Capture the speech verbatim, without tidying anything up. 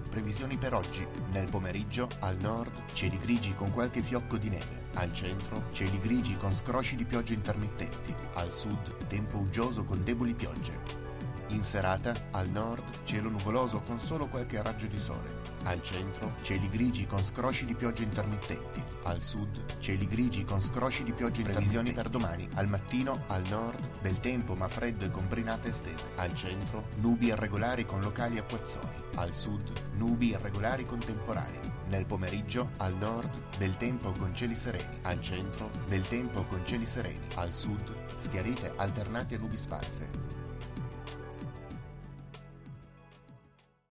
Previsioni per oggi. Nel pomeriggio, al nord, cieli grigi con qualche fiocco di neve. Al centro, cieli grigi con scrosci di pioggia intermittenti. Al sud, tempo uggioso con deboli piogge. In serata, al nord, cielo nuvoloso con solo qualche raggio di sole. Al centro, cieli grigi con scrosci di pioggia intermittenti. Al sud, cieli grigi con scrosci di pioggia intermittenti. Previsioni per domani. Al mattino, al nord, bel tempo ma freddo e con brinate estese. Al centro, nubi irregolari con locali acquazzoni. Al sud, nubi irregolari con temporali. Nel pomeriggio, al nord, bel tempo con cieli sereni. Al centro, bel tempo con cieli sereni. Al sud, schiarite alternate a nubi sparse.